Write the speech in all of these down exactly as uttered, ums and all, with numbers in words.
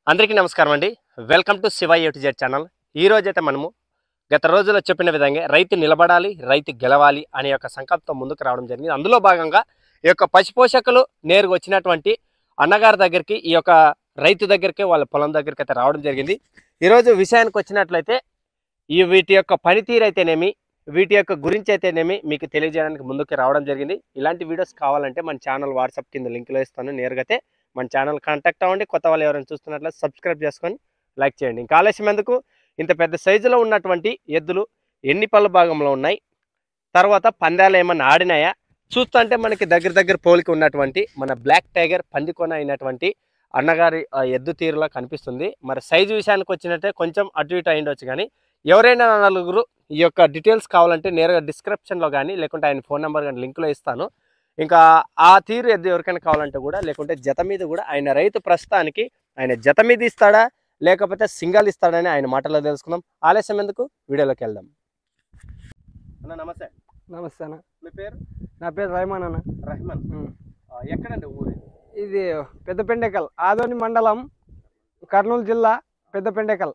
అందరికీ నమస్కారం అండి. Welcome to Shiva A to Z channel. ఈ రోజైతే మనము గత రోజుల్లో చెప్పిన విధంగా రైతు నిలబడాలి, రైతు గెలవాలి అనే యొక్క సంకల్పంతో ముందుకు రావడం జరిగింది. అందులో భాగంగా ఈ యొక్క పశు పోషకులు నేరుగా వచ్చినటువంటి అన్నగారి దగ్గరికి, ఈ యొక్క రైతు దగ్గరికి, వాళ్ళ పొలం దగ్గరికి అయితే రావడం జరిగింది. ఈరోజు విషయానికి వచ్చినట్లయితే ఈ వీటి యొక్క పనితీరు అయితేనేమి, వీటి యొక్క గురించి అయితేనేమి మీకు తెలియజేయడానికి ముందుకు రావడం జరిగింది. ఇలాంటి వీడియోస్ కావాలంటే మన ఛానల్ వాట్సాప్ కింద లింక్లో ఇస్తాను. నేరుగా అయితే మన ఛానల్ కాంటాక్ట్ అవ్వండి. కొత్త వాళ్ళు ఎవరైనా చూస్తున్నట్లయితే సబ్స్క్రైబ్ చేసుకొని లైక్ చేయండి. ఇంకా ఆలస్యం ఎందుకు, ఇంత పెద్ద సైజులో ఉన్నటువంటి ఎద్దులు ఎన్ని పళ్ళ భాగంలో ఉన్నాయి, తర్వాత పందాలు ఏమన్నా ఆడినాయా చూస్తుంటే మనకి దగ్గర దగ్గర పోలిక ఉన్నటువంటి మన బ్లాక్ టైగర్ పందికొన అయినటువంటి అన్నగారి ఎద్దు తీరులా కనిపిస్తుంది. మరి సైజు విషయానికి వచ్చినట్టే కొంచెం అటు ఇటు అయిండొచ్చు, కానీ ఎవరైనా నలుగురు ఈ యొక్క డీటెయిల్స్ కావాలంటే నేరుగా డిస్క్రిప్షన్లో కానీ లేకుంటే ఆయన ఫోన్ నెంబర్ కానీ లింక్లో ఇస్తాను. ఇంకా ఆ తీరు ఎద్దు ఎవరికైనా కావాలంటే కూడా, లేకుంటే జత మీద కూడా ఆయన రైతు ప్రస్తుతానికి ఆయన జత మీద ఇస్తాడా లేకపోతే సింగల్ ఇస్తాడని ఆయన మాటలో తెలుసుకుందాం. ఆలస్యం ఎందుకు, వీడియోలోకి వెళ్దాం. అన్న నమస్తే. నమస్తే అన్న. మీ పేరు? నా పేరు రహమాన్ అన్న. రహమాన్. ఎక్కడండి ఊరు? ఇది పెద్దపెండెకల్, ఆదోని మండలం, కర్నూలు జిల్లా, పెద్దపెండెకల్.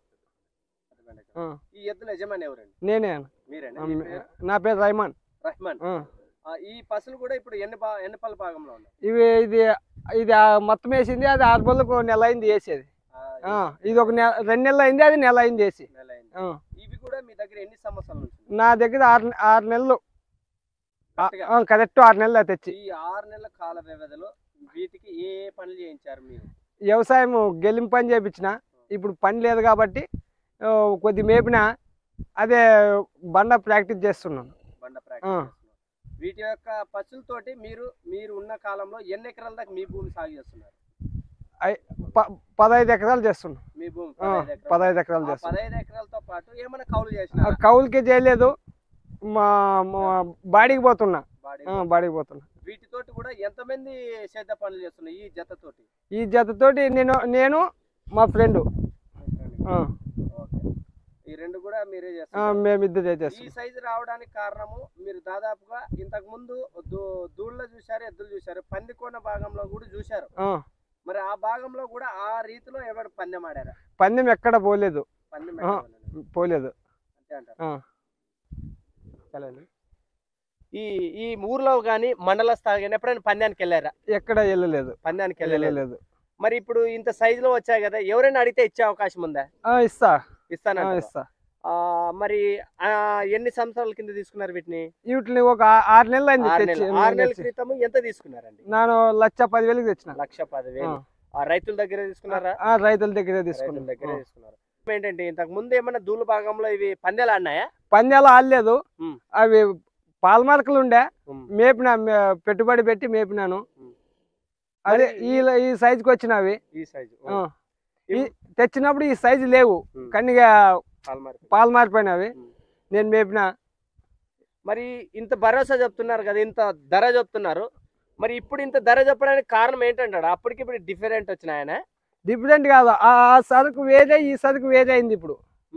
ఈ ఎద్దుల యజమాని ఎవరండి? నేనే అన్న. మీరేనా? నా పేరు రహమాన్. రహమాన్. ఈ పసులు కూడా ఇప్పుడు ఎన్ని ఎన్ని పళ్ళ భాగంలో ఉన్నాయి? ఇవి ఇది ఇది మొత్తం వేసింది, అది ఆరు పళ్ళకు నెల అయింది వేసేది. ఇది ఒక నెల రెండు నెలలు అయింది, అది నెల అయింది వేసి. ఇవి కూడా మీ దగ్గర ఎన్ని సంవత్సరాల నుంచి? నా దగ్గర ఆరు ఆరు నెలలు కరెక్ట్ ఆరు నెలలు తెచ్చి. ఈ ఆరు నెలల కాల వ్యవధిలో వీటికి ఏ ఏ పనులు చేయించారు మీరు? వ్యవసాయం గెలింపు పని చేయించిన. ఇప్పుడు పని లేదు కాబట్టి కొద్ది మేపిన, అదే బండ ప్రాక్టీస్ చేస్తున్నాను. బండ ప్రాక్టీస్. వీటి యొక్క పశువులతోటి మీరు మీరు ఉన్న కాలంలో ఎన్ని ఎకరాల దాకా మీ భూమి సాగు చేస్తున్నారు? పదహైదు ఎకరాలు చేస్తున్నాం. మీ భూమి పదహైదు ఎకరాలు చేస్తాం. పదహైదు ఎకరాలతో పాటు ఏమైనా కౌలు చేసిన? కౌలుకి చేయలేదు, మా బాడీకి పోతున్నా. బాడీకి పోతున్నా. వీటితోటి కూడా ఎంతమంది సేద పనులు చేస్తున్నారు ఈ జతతోటి? ఈ జతతోటి నేను నేను మా ఫ్రెండ్ ఈ రెండు కూడా మీరే చేస్తారు? మేమిద్దరే చేస్తాం. ఈ సైజు రావడానికి కారణము మీరు దాదాపుగా ఇంతకు ముందు దూళ్ళలో చూశారు, ఎద్దులు చూశారు, పందికొండ భాగంలో కూడా చూశారు. మరి ఆ భాగంలో కూడా ఆ రీతిలో ఎవరు పందెం ఆడారా? పందెం ఎక్కడ పోలేదు. పందెం పోలేదు అంతే అంటారు. ఈ ఈ ఊర్లో కానీ మండల స్థాయి కానీ ఎప్పుడైనా పందానికి వెళ్ళారా? ఎక్కడ వెళ్ళలేదు. పందానికి వెళ్ళలేదు. మరి ఇప్పుడు ఇంత సైజులో వచ్చాయి కదా, ఎవరైనా అడిగితే ఇచ్చే అవకాశం ఉందా? ఇస్తా ఇస్తాను ఇస్తా. మరి ఎన్ని సంవత్సరాల కింద తీసుకున్నారు వీటిని? వీటిని ఒక ఆరు నెలలు అయింది. ఆరు నెలల క్రితం ఎంత తీసుకున్నారండి? నేను లక్ష పదివేలకు తెచ్చిన. లక్ష పదివేలు రైతుల దగ్గర తీసుకున్నారా? రైతుల దగ్గర తీసుకున్నారు. దగ్గర తీసుకున్నారు. ఏంటంటే ఇంతకు ముందు ఏమన్నా దూల భాగంలో ఇవి పందాలు ఆడినాయా? పందాలు ఆడలేదు. అవి పాల్మార్కులు ఉండే, మేపిన పెట్టుబడి పెట్టి మేపినాను. అదే ఈ ఈ సైజుకి వచ్చినవి. ఈ సైజు తెచ్చినప్పుడు ఈ సైజు లేవు, కానీ పాలు మారిపోయినవి. నేను మేపిన. మరి ఇంత భరోసా చెప్తున్నారు కదా, ఇంత ధర చెప్తున్నారు, మరి ఇప్పుడు ఇంత ధర చెప్పడానికి కారణం ఏంటంటాడు? అప్పటికి ఇప్పుడు డిఫరెంట్ వచ్చినాయన? డిఫరెంట్ కాదు, ఆ సరుకు వేరే, ఈ సరుకు వేరే అయింది ఇప్పుడు.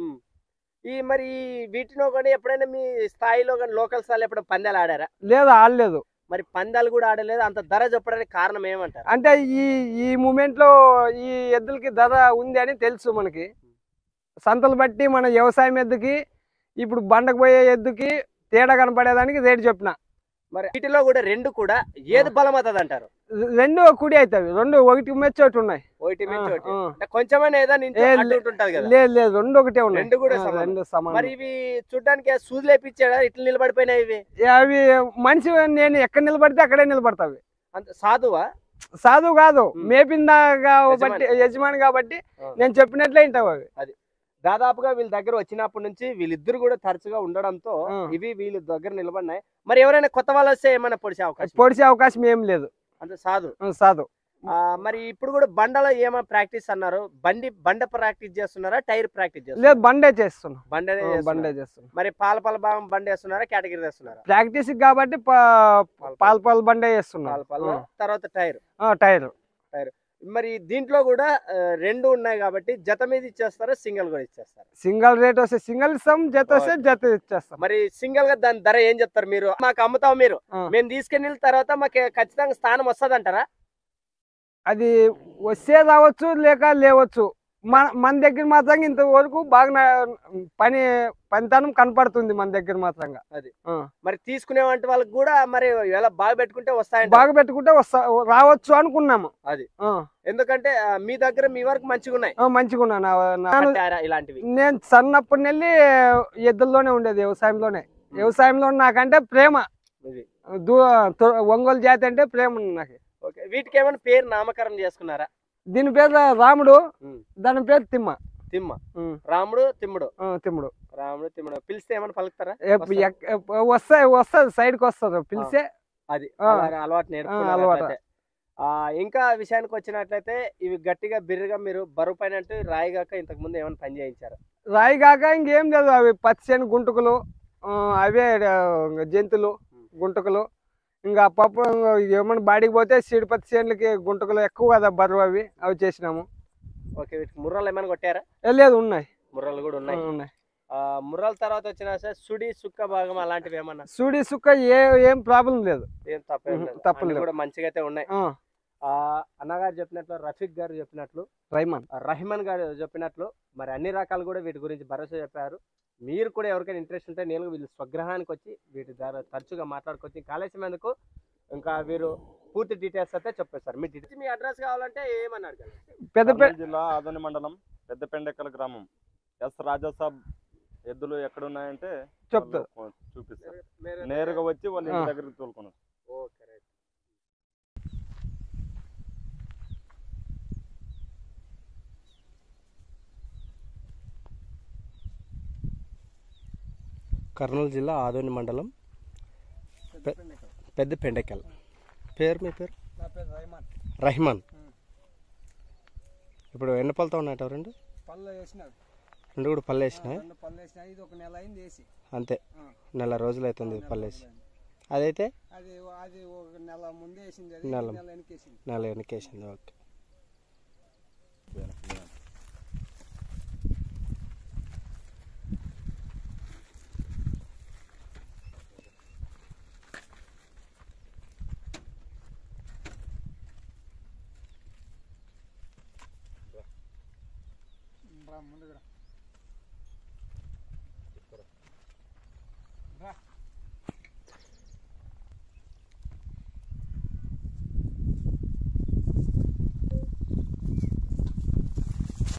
ఈ మరి వీటిలో కానీ ఎప్పుడైనా మీ స్థాయిలో కానీ లోకల్ స్థాయిలో ఎప్పుడైనా పందాలు ఆడారా? లేదు, ఆడలేదు. మరి పందాలు కూడా ఆడలేదు, అంత ధర చెప్పడానికి కారణం ఏమంటారు? అంటే ఈ ఈ మూమెంట్ లో ఈ ఎద్దులకి ధర ఉంది అని తెలుసు మనకి. సంతలు బట్టి మన వ్యవసాయం ఎద్దుకి ఇప్పుడు బండకు పోయే ఎద్దుకి తేడా కనపడేదానికి రేటు చెప్పిన. మరి వీటిలో కూడా రెండు కూడా ఏది బలం అవుతుంది అంటారు? రెండు కుడి అవుతాయి. రెండు ఒకటి మెచ్చి ఒకటి ఉన్నాయి. కొంచెమైనా లేదు లేదు, రెండు ఒకటే ఉన్నాయి. రెండు కూడా రెండు సమానం. మరి ఇవి చూడడానికి సూది లేపించాడా ఇట్లా నిలబడిపోయినాయి? ఇవి అవి మనిషి నేను ఎక్కడ నిలబడితే అక్కడే నిలబడతావి. అంత సాధువా? సాధువు కాదు, మేపిందా కాబట్టి యజమాని కాబట్టి నేను చెప్పినట్లే వింటావు అవి. అది దాదాపుగా వీళ్ళ దగ్గర వచ్చినప్పటి నుంచి వీళ్ళిద్దరు కూడా తరచుగా ఉండడంతో ఇవి వీళ్ళ దగ్గర నిలబడినాయి. మరి ఎవరైనా కొత్త వాళ్ళు వస్తే ఏమైనా పొడిచే అవకాశం? పొడిచే అవకాశం ఏం లేదు. అంత సాధు సాధు. మరి ఇప్పుడు కూడా బండలో ఏమైనా ప్రాక్టీస్ అన్నారు? బండి బండ ప్రాక్టీస్ చేస్తున్నారా, టైర్ ప్రాక్టీస్ చేస్తున్నారా? లేదు, బండే చేస్తున్నా. బండే బండే చేస్తున్నా. మరి పాల పాల భాగం బండి వేస్తున్నారా, కేటగిరీ వేస్తున్నారా? ప్రాక్టీస్ కాబట్టి పాల పాల బండే చేస్తున్నా. తర్వాత టైర్ టైర్ టైర్ మరి దీంట్లో కూడా రెండు ఉన్నాయి కాబట్టి జత మీద ఇచ్చేస్తారా, సింగిల్ కూడా ఇచ్చేస్తారా? సింగిల్ రేట్ వస్తే సింగిల్ ఇస్తాం, జత వస్తే జత ఇచ్చేస్తాం. మరి సింగిల్ గా దాని ధర ఏం చెప్తారు మీరు? మాకు అమ్ముతాం మీరు, మేము తీసుకెళ్ళిన తర్వాత మాకు ఖచ్చితంగా స్థానం వస్తుంది అంటారా? అది వస్తే రావచ్చు, లేక లేవచ్చు. మన మన దగ్గర మాత్రం ఇంతవరకు బాగా నా- పని పనితనం కనపడుతుంది మన దగ్గర మాత్రంగా. అది ఆ. మరి తీసుకునే వంటి వాళ్ళకి కూడా మరి ఎలా బాగా పెట్టుకుంటే వస్తాయంట. బాగా పెట్టుకుంటే వస్తా రావచ్చు అనుకున్నాము. అది ఆ. ఎందుకంటే ఆ, మీ దగ్గర మీ వరకు మంచిగా ఉన్నాయి ఆ, మంచిగా ఉన్నా నా- నా- కట్టారా ఇలాంటివి. నేను సన్నప్పటి నెల్లి ఎద్దుల్లోనే ఉండేది, వ్యవసాయంలోనే. వ్యవసాయంలో నాకంటే ప్రేమ. ఇది దూ- తొ- ఒంగోలు జాతి అంటే ప్రేమ ఉంది నాకు. ఓకే, వీటికి ఏమైనా పేరు నామకరణం చేసుకున్నారా? దీని పేరు రాముడు, ఉమ్. దాని పేరు తిమ్మ. తిమ్మ, ఉమ్. రాముడు తిమ్ముడు. ఆ, తిమ్ముడు. రాముడు తిమ్ముడు పిలిస్తే ఏమైనా పలుకుతారా? ఎప్- ఎక్- ఎప్- వస్తాయి వస్తుంది సైడ్కి వస్తారు పిలిస్తే. అది ఆ. అలాగా అలవాటు నేర్చుకున్నారు అలవాటు. అట్లయితే. ఆ ఇంకా విషయానికి వచ్చినట్లయితే ఇవి గట్టిగా బిర్రగా మీరు బరువు పైన అంటూ రాయిగాక ఇంతకు ముందు ఏమైనా పని చేయించారు? రాయి కాక ఇంకేం లేదు, అవి పచ్చిని గుంటుకలు, ఆ, అవే ఆ, జంతువులు గుంటుకలు. ఇంకా పప్పు ఏమన్నా బాడీకి పోతే సీడు పత్తి చేనులకి గుంటుకలు ఎక్కువ కదా బరువు, అవి అవి చేసినాము. ఓకే, వీటికి ముర్రాలు ఏమైనా కొట్టారా? ఏ, లేదు, ఉన్నాయి. ముర్రాలు కూడా ఆ, ఉన్నాయి. ఉన్నాయి. ఆ ముర్రాల తర్వాత వచ్చిన సార్ సుడి సుక్క భాగం అలాంటివి ఏమన్నా? సూడి సుక్క ఏ ఏం ప్రాబ్లం లేదు. ఏం తప్పేం ఉహు, లేదు, తప్పలేదు. అన్ని కూడా మంచిగా అయితే ఉన్నాయి. ఆ, ఆ అన్నగారు చెప్పినట్లు, రఫీక్ గారు చెప్పినట్లు, రైమాన్. ఆ రహిమాన్ గారు చెప్పినట్లు మరి అన్ని రకాలు కూడా వీటి గురించి భరోసా చెప్పారు. మీరు కూడా ఎవరికైనా ఇంట్రెస్ట్ ఉంటే నేను వీళ్ళు స్వగ్రహానికి వచ్చి వీటి ద్వారా తరచుగా మాట్లాడుకోవచ్చు. కాలేజీ ఎందుకు ఇంకా వీరు పూర్తి డీటెయిల్స్ అయితే చెప్పేస్తారు. మీ డీటెయిల్స్ మీ అడ్రస్ కావాలంటే ఏమని అడగాలి? పెద్ద కర్నూలు జిల్లా ఆదోని మండలం పెద్దపెండెక్కల గ్రామం. ఎస్ రాజాసాబ్ ఎద్దులు ఎక్కడ ఉన్నాయంటే చెప్తారు, వాళ్ళు చూపిస్తారు. మీరు- నేరుగా వచ్చి వాళ్ళ ఇంటి ఆ. దగ్గరికి తోలుకొని వస్తారు. Okay right. కర్నూలు జిల్లా ఆదోని మండలం పెద్ద పెండెకల్. పేరు మీ పేరు? నా పేరు రైమాన్. రహిమాన్. ఉమ్. ఇప్పుడు ఎన్ని పళ్ళతో ఉన్నాయట? రెండు పళ్ళు వేసినారు, రెండు కూడా పళ్ళు వేసినాయి. రెండు పళ్ళు వేసినాయి. ఇది ఒక నెల అయింది వేసి. అంతే, ఆ. నెల రోజులు అవుతుంది నెల పళ్ళు వేసి. రోజులు అయింది. అదైతే అది అది ఒక నెల ముందే వేసింది, అది నెల. నెల వెనకేసింది. నెల వెనకేసింది. ఓకే. ముందుగా రా.